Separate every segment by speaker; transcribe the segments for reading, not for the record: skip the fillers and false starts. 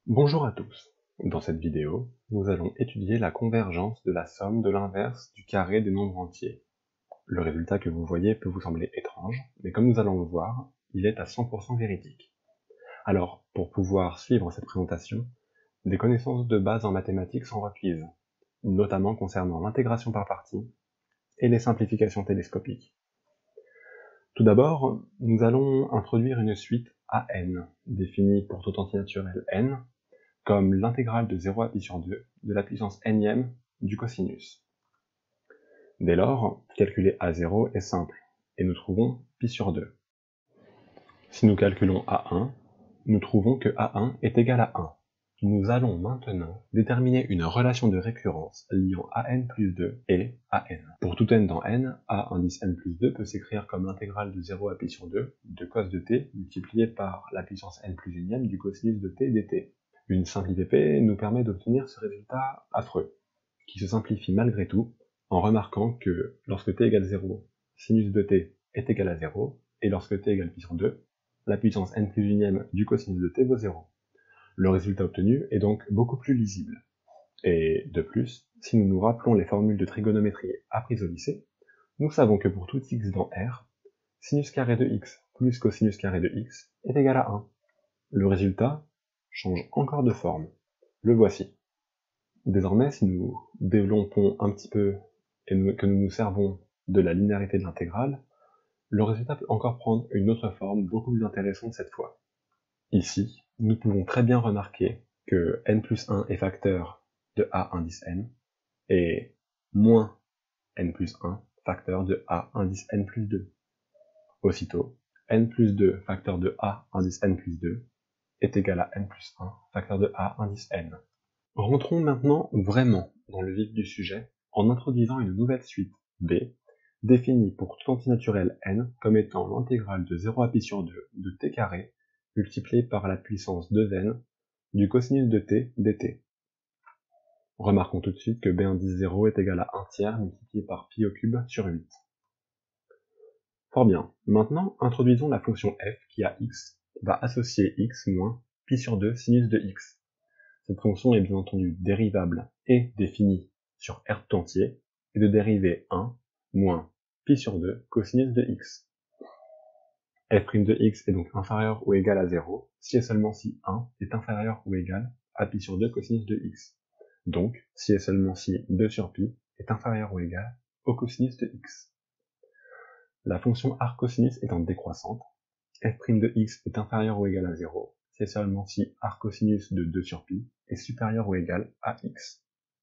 Speaker 1: Bonjour à tous. Dans cette vidéo, nous allons étudier la convergence de la somme de l'inverse du carré des nombres entiers. Le résultat que vous voyez peut vous sembler étrange, mais comme nous allons le voir, il est à 100% véridique. Alors, pour pouvoir suivre cette présentation, des connaissances de base en mathématiques sont requises, notamment concernant l'intégration par parties et les simplifications télescopiques. Tout d'abord, nous allons introduire une suite à n, définie pour tout entier naturel n, comme l'intégrale de 0 à pi sur 2 de la puissance nème du cosinus. Dès lors, calculer a0 est simple, et nous trouvons pi sur 2. Si nous calculons a1, nous trouvons que a1 est égal à 1. Nous allons maintenant déterminer une relation de récurrence liant an plus 2 et an. Pour tout n dans n, a indice n plus 2 peut s'écrire comme l'intégrale de 0 à pi sur 2 de cos de t multiplié par la puissance n plus unième du cosinus de t dt. Une simple IVP nous permet d'obtenir ce résultat affreux, qui se simplifie malgré tout en remarquant que lorsque t égale 0, sinus de t est égal à 0, et lorsque t égale pi sur 2, la puissance n plus unième du cosinus de t vaut 0. Le résultat obtenu est donc beaucoup plus lisible. Et de plus, si nous nous rappelons les formules de trigonométrie apprises au lycée, nous savons que pour tout x dans R, sinus carré de x plus cosinus carré de x est égal à 1. Le résultat change encore de forme. Le voici. Désormais, si nous développons un petit peu et que nous nous servons de la linéarité de l'intégrale, le résultat peut encore prendre une autre forme beaucoup plus intéressante cette fois. Ici, nous pouvons très bien remarquer que n plus 1 est facteur de a indice n, et moins n plus 1 facteur de a indice n plus 2. Aussitôt, n plus 2 facteur de a indice n plus 2 est égal à n plus 1 facteur de a indice n. Rentrons maintenant vraiment dans le vif du sujet en introduisant une nouvelle suite b, définie pour tout entier naturel n comme étant l'intégrale de 0 à pi sur 2 de t carré multiplié par la puissance 2n du cosinus de t dt. Remarquons tout de suite que b indice 0 est égal à 1 tiers multiplié par pi au cube sur 8. Fort bien, maintenant introduisons la fonction f qui à x va associer x moins pi sur 2 sinus de x. Cette fonction est bien entendu dérivable et définie sur R tout entier, et de dériver 1 moins pi sur 2 cosinus de x. f' de x est donc inférieur ou égal à 0 si et seulement si 1 est inférieur ou égal à pi sur 2 cosinus de x. Donc, si et seulement si 2 sur pi est inférieur ou égal au cosinus de x. La fonction arccosinus étant décroissante, f' de x est inférieur ou égal à 0 si et seulement si arccosinus de 2 sur pi est supérieur ou égal à x.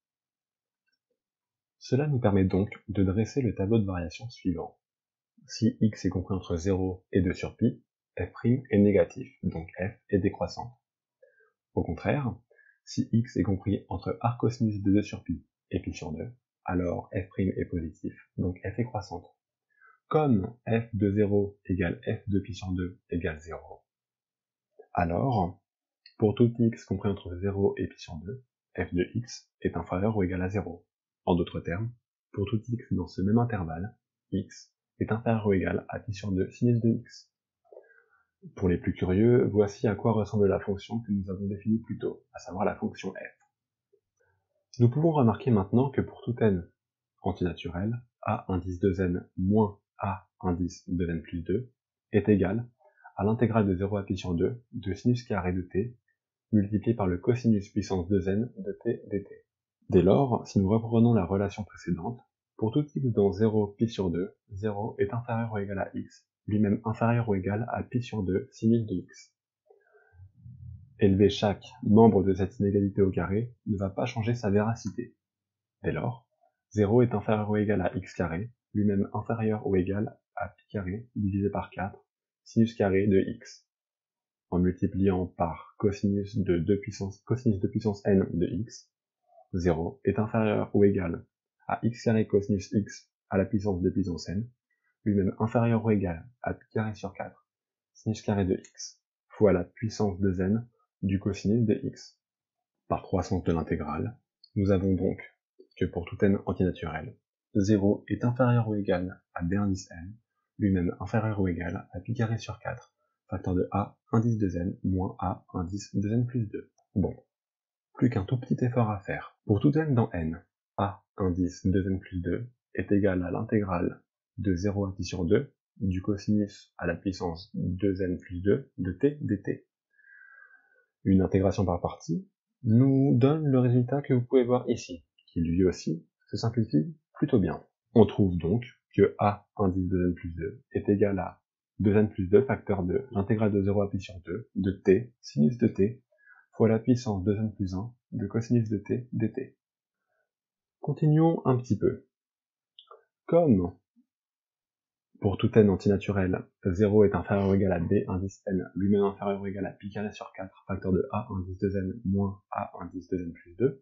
Speaker 1: Cela nous permet donc de dresser le tableau de variation suivant. Si x est compris entre 0 et 2 sur pi, f' est négatif, donc f est décroissante. Au contraire, si x est compris entre arccosinus de 2 sur pi et pi sur 2, alors f' est positif, donc f est croissante. Comme f de 0 égale f de pi sur 2 égale 0, alors, pour tout x compris entre 0 et pi sur 2, f de x est inférieur ou égal à 0. En d'autres termes, pour tout x dans ce même intervalle, x est inférieur ou égal à pi sur 2 sinus de x. Pour les plus curieux, voici à quoi ressemble la fonction que nous avons définie plus tôt, à savoir la fonction f. Nous pouvons remarquer maintenant que pour tout n antinaturel, a indice 2n moins a indice 2n plus 2 est égal à l'intégrale de 0 à pi sur 2 de sinus carré de t multiplié par le cosinus puissance 2n de t dt. Dès lors, si nous reprenons la relation précédente, pour tout x dans 0 pi sur 2, 0 est inférieur ou égal à x, lui-même inférieur ou égal à pi sur 2 sinus de x. Élever chaque membre de cette inégalité au carré ne va pas changer sa véracité. Dès lors, 0 est inférieur ou égal à x carré, lui-même inférieur ou égal à pi carré divisé par 4 sinus carré de x. En multipliant par cosinus de 2 puissance n de x, 0 est inférieur ou égal à x carré cosinus x à la puissance de puissance n, lui-même inférieur ou égal à pi carré sur 4 sinus carré de x fois la puissance de n du cosinus de x. Par croissance de l'intégrale, nous avons donc que pour tout n antinaturel, 0 est inférieur ou égal à b indice n, lui-même inférieur ou égal à pi carré sur 4 facteur de a indice de n moins a indice de n plus 2. Bon, plus qu'un tout petit effort à faire. Pour tout n dans n, a indice 2n plus 2 est égal à l'intégrale de 0 à pi sur 2 du cosinus à la puissance 2n plus 2 de t dt. Une intégration par partie nous donne le résultat que vous pouvez voir ici, qui lui aussi se simplifie plutôt bien. On trouve donc que a indice 2n plus 2 est égal à 2n plus 2 facteur de l'intégrale de 0 à pi sur 2 de t sinus de t fois la puissance 2n plus 1 de cosinus de t dt. Continuons un petit peu. Comme pour tout n antinaturel, 0 est inférieur ou égal à b indice n, lui-même inférieur ou égal à pi carré sur 4, facteur de a indice 2n moins a indice 2n plus 2,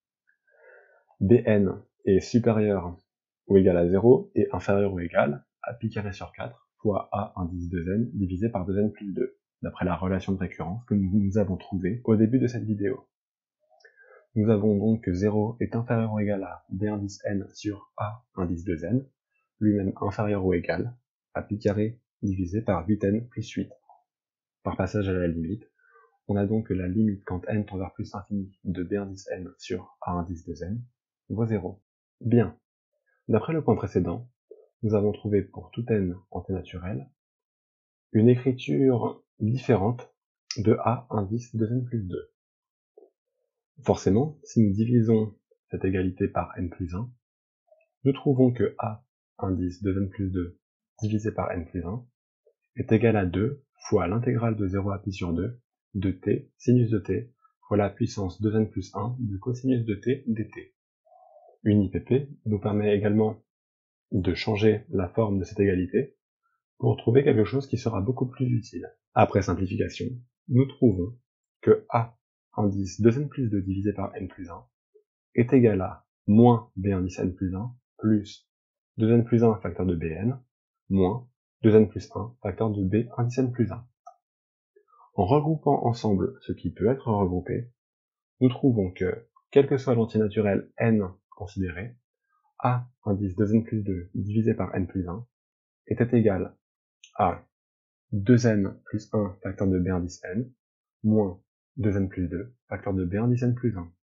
Speaker 1: bn est supérieur ou égal à 0 et inférieur ou égal à pi carré sur 4 fois a indice 2n divisé par 2n plus 2, d'après la relation de récurrence que nous avons trouvée au début de cette vidéo. Nous avons donc que 0 est inférieur ou égal à b indice n sur a indice 2n, lui-même inférieur ou égal à pi carré divisé par 8n plus 8. Par passage à la limite, on a donc que la limite quand n tend vers plus l'infini de b indice n sur a indice 2n vaut 0. Bien. D'après le point précédent, nous avons trouvé pour tout n antinaturel une écriture différente de a indice 2n plus 2. Forcément, si nous divisons cette égalité par n plus 1, nous trouvons que a indice 2n plus 2 divisé par n plus 1 est égal à 2 fois l'intégrale de 0 à pi sur 2 de t sinus de t fois la puissance 2n plus 1 de cosinus de t dt. Une IPP nous permet également de changer la forme de cette égalité pour trouver quelque chose qui sera beaucoup plus utile. Après simplification, nous trouvons que a indice 2n plus 2 divisé par n plus 1 est égal à moins b indice n plus 1 plus 2n plus 1 facteur de bn moins 2n plus 1 facteur de b indice n plus 1. En regroupant ensemble ce qui peut être regroupé, nous trouvons que, quel que soit l'antinaturel n considéré, a indice 2n plus 2 divisé par n plus 1 était égal à 2n plus 1 facteur de b indice n moins 2n plus 2 facteur de b indice n plus 1.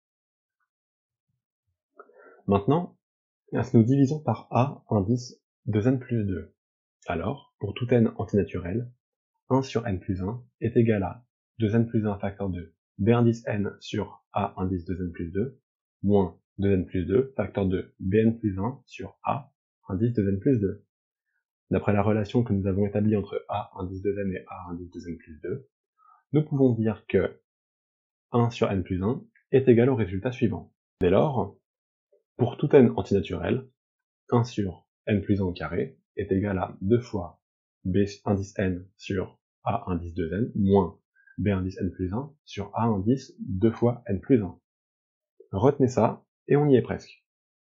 Speaker 1: Maintenant, si nous divisons par a indice 2n plus 2, alors, pour tout n antinaturel, 1 sur n plus 1 est égal à 2n plus 1 facteur de b indice n sur a indice 2n plus 2, moins 2n plus 2 facteur de bn plus 1 sur a indice 2n plus 2. D'après la relation que nous avons établie entre a indice 2n et a indice 2n plus 2, nous pouvons dire que 1 sur n plus 1 est égal au résultat suivant. Dès lors, pour tout n antinaturel, 1 sur n plus 1 au carré est égal à 2 fois b indice n sur a indice 2n moins b indice n plus 1 sur a indice 2 fois n plus 1. Retenez ça, et on y est presque.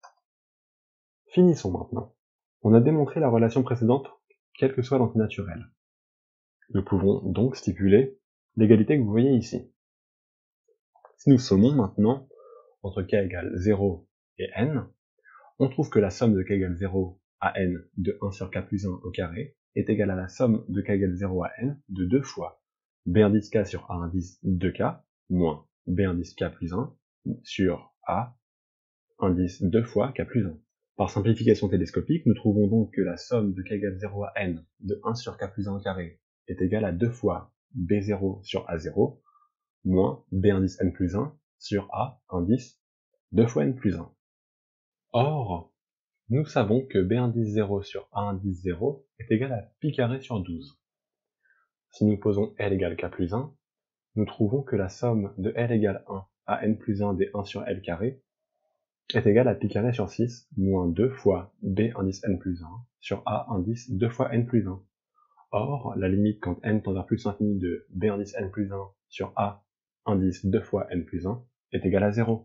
Speaker 1: Finissons maintenant. On a démontré la relation précédente, quel que soit l'antinaturel. Nous pouvons donc stipuler l'égalité que vous voyez ici. Si nous sommons maintenant entre k égale 0 et n, on trouve que la somme de k égale 0 à n de 1 sur k plus 1 au carré est égale à la somme de k égale 0 à n de 2 fois b indice k sur a indice 2k moins b indice k plus 1 sur a indice 2 fois k plus 1. Par simplification télescopique, nous trouvons donc que la somme de k égale 0 à n de 1 sur k plus 1 au carré est égale à 2 fois b0 sur a0 moins b indice n plus 1 sur a indice 2 fois n plus 1. Or, nous savons que b indice 0 sur a indice 0 est égal à pi carré sur 12. Si nous posons L égale k plus 1, nous trouvons que la somme de L égale 1 à n plus 1 des 1 sur L carré est égale à pi carré sur 6 moins 2 fois b indice n plus 1 sur a indice 2 fois n plus 1. Or, la limite quand n tend vers plus l'infini de b indice n plus 1 sur a indice 2 fois n plus 1 est égale à 0.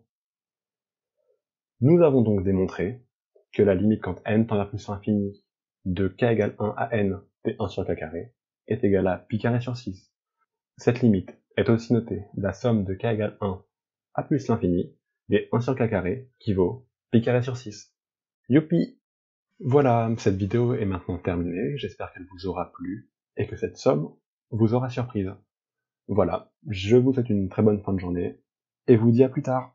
Speaker 1: Nous avons donc démontré que la limite quand n tend vers plus l'infini de k égale 1 à n des 1 sur k carré est égale à pi carré sur 6. Cette limite est aussi notée la somme de k égale 1 à plus l'infini des 1 sur k carré qui vaut pi carré sur 6. Youpi! Voilà, cette vidéo est maintenant terminée, j'espère qu'elle vous aura plu et que cette somme vous aura surprise. Voilà, je vous souhaite une très bonne fin de journée et vous dis à plus tard.